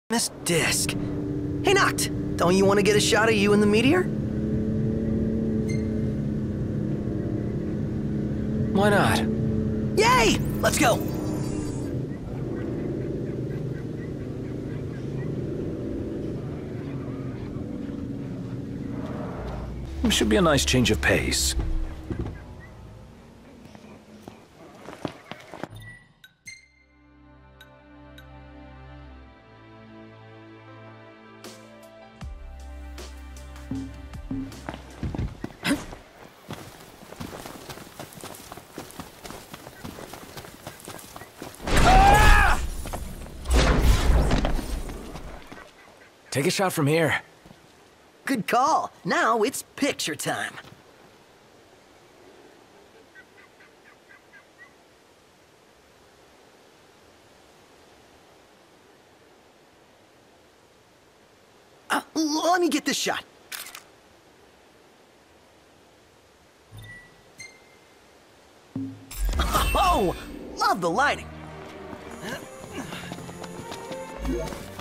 Miss Disc. Hey, Noct, don't you want to get a shot of you in the meteor? Why not? Yay! Let's go! It should be a nice change of pace. Take a shot from here. Good call. Now it's picture time. Let me get this shot. Oh, love the lighting.